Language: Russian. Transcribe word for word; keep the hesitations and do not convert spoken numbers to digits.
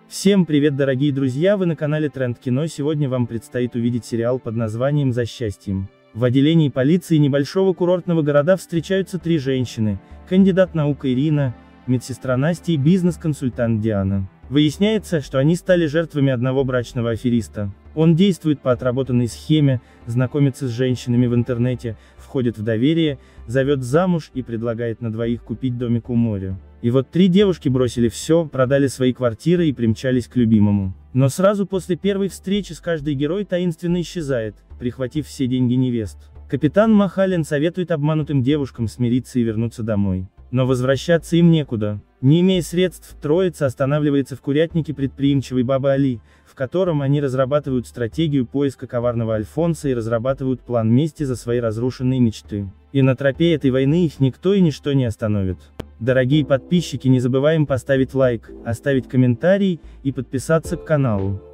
Всем привет, дорогие друзья, вы на канале Тренд Кино. Сегодня вам предстоит увидеть сериал под названием «За счастьем». В отделении полиции небольшого курортного города встречаются три женщины: кандидат наук Ирина, медсестра Настя и бизнес-консультант Диана. Выясняется, что они стали жертвами одного брачного афериста. Он действует по отработанной схеме, знакомится с женщинами в интернете, входит в доверие, зовет замуж и предлагает на двоих купить домик у моря. И вот три девушки бросили все, продали свои квартиры и примчались к любимому. Но сразу после первой встречи с каждой герой таинственно исчезает, прихватив все деньги невест. Капитан Махалин советует обманутым девушкам смириться и вернуться домой. Но возвращаться им некуда. Не имея средств, троица останавливается в курятнике предприимчивой бабы Али, в котором они разрабатывают стратегию поиска коварного Альфонса и разрабатывают план мести за свои разрушенные мечты. И на тропе этой войны их никто и ничто не остановит. Дорогие подписчики, не забываем поставить лайк, оставить комментарий и подписаться к каналу.